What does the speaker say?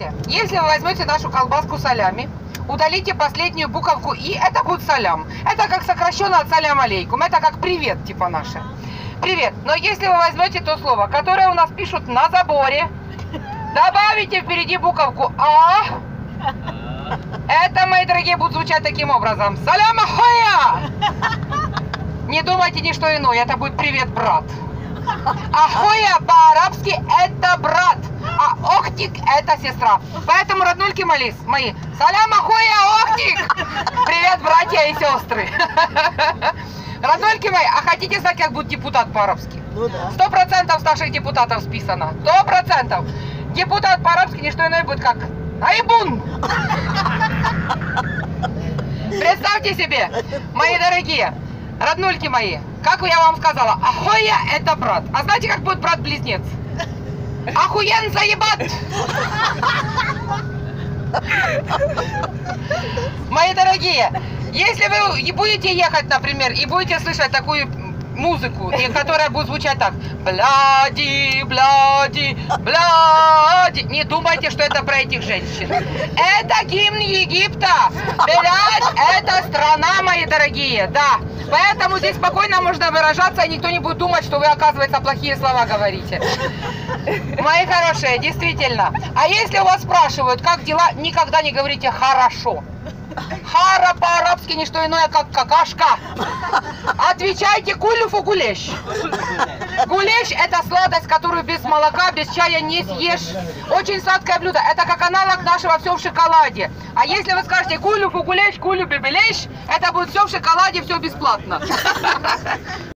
Смотрите, если вы возьмете нашу колбаску салями, удалите последнюю буковку И, это будет салям. Это как сокращенно от салям алейкум. Это как привет, типа наше. Привет. Но если вы возьмете то слово, которое у нас пишут на заборе, добавите впереди буковку А, это, мои дорогие, будет звучать таким образом. Салям ахоя! Не думайте ни что иное, это будет привет, брат. Ахоя по-арабски это брат, а охтик это сестра. Поэтому, роднульки мои, салям ахоя охтик! Привет, братья и сестры. Роднульки мои, а хотите знать, как будет депутат по-арабски? Ну да. 100% старших депутатов списано. 100%. Депутат по-арабски не что иное будет как Айбун. Представьте себе, мои дорогие, роднульки мои, как я вам сказала, ахоя это брат. А знаете, как будет брат-близнец? Ахуен заебат! Мои дорогие, если вы будете ехать, например, и будете слышать такую музыку, которая будет звучать так: бляди, бляди, бляди, не думайте, что это про этих женщин. Это гимн Египта. Блядь, это страна, мои дорогие, да. Поэтому здесь спокойно можно выражаться, и никто не будет думать, что вы, оказывается, плохие слова говорите. Мои хорошие, действительно. А если у вас спрашивают, как дела, никогда не говорите «хорошо». Хара по-арабски не что иное, как какашка. Отвечайте кулюфу гулеш. Гулеш – это сладость, которую без молока, без чая не съешь. Очень сладкое блюдо. Это как аналог нашего «все в шоколаде». А если вы скажете кулюфу гулеш, кулю бебелеш, это будет все в шоколаде, все бесплатно.